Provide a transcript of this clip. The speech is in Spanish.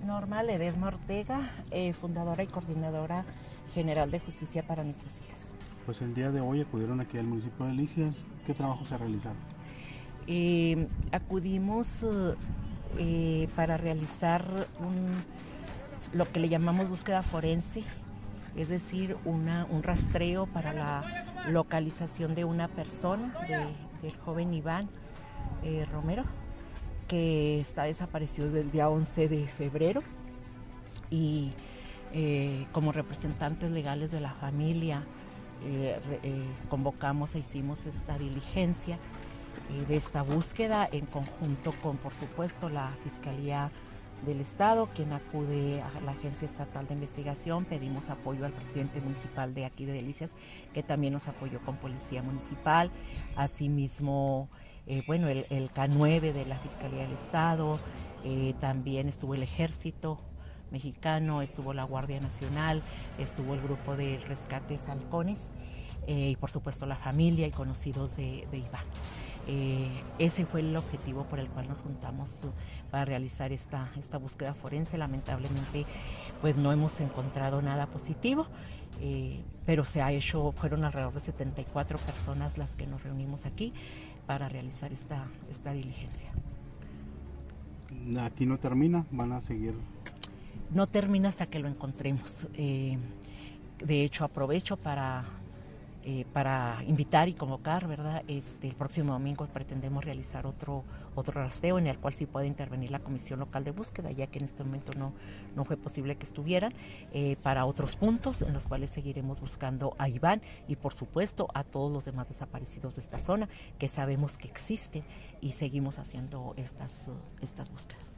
Norma Ledesma Ortega, fundadora y coordinadora general de Justicia para Nuestras Hijas. Pues el día de hoy acudieron aquí al municipio de Delicias. ¿Qué trabajo se realizaron? Acudimos para realizar lo que le llamamos búsqueda forense, es decir, un rastreo para la localización de una persona, del joven Iván Romero, que está desaparecido desde el día 11 de febrero y como representantes legales de la familia convocamos e hicimos esta diligencia de esta búsqueda en conjunto con, por supuesto, la Fiscalía del Estado, quien acude a la Agencia Estatal de Investigación. Pedimos apoyo al presidente municipal de aquí de Delicias, que también nos apoyó con Policía Municipal, asimismo el K9 de la Fiscalía del Estado, también estuvo el Ejército Mexicano, estuvo la Guardia Nacional, estuvo el grupo de Rescates Halcones y por supuesto la familia y conocidos de Iván. Ese fue el objetivo por el cual nos juntamos para realizar esta búsqueda forense. Lamentablemente pues no hemos encontrado nada positivo, pero fueron alrededor de 74 personas las que nos reunimos aquí para realizar esta diligencia. Aquí no termina, van a seguir. No termina hasta que lo encontremos. De hecho, aprovecho para invitar y convocar, ¿verdad? El próximo domingo pretendemos realizar otro rastreo en el cual sí puede intervenir la Comisión Local de Búsqueda, ya que en este momento no fue posible que estuvieran, para otros puntos en los cuales seguiremos buscando a Iván y por supuesto a todos los demás desaparecidos de esta zona que sabemos que existen y seguimos haciendo estas búsquedas.